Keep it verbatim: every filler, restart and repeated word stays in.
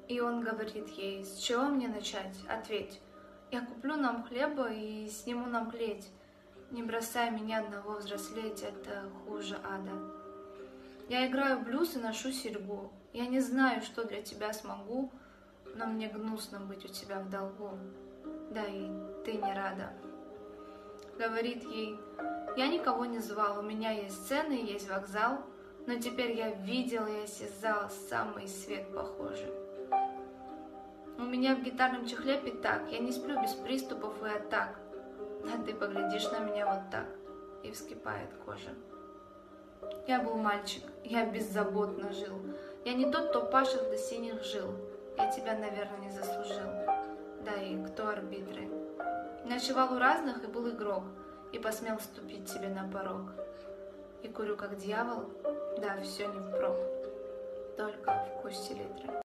И он говорит ей: с чего мне начать? Ответь. Я куплю нам хлеба и сниму нам плеть. Не бросай меня одного взрослеть, это хуже ада. Я играю в блюз и ношу серьгу. Я не знаю, что для тебя смогу, но мне гнусно быть у тебя в долгу. Да и ты не рада. Говорит ей: я никого не звал, у меня есть сцены, есть вокзал, но теперь я видел и осязал самый свет похожий. У меня в гитарном чехле пятак, я не сплю без приступов и атак, а ты поглядишь на меня вот так, и вскипает кожа. Я был мальчик, я беззаботно жил, я не тот, кто пашет до синих жил, я тебя, наверное, не заслужил. Да и кто арбитры? Ночевал у разных и был игрок, и посмел вступить тебе на порог. И курю как дьявол, да, все не впрок, только в вкус селитры.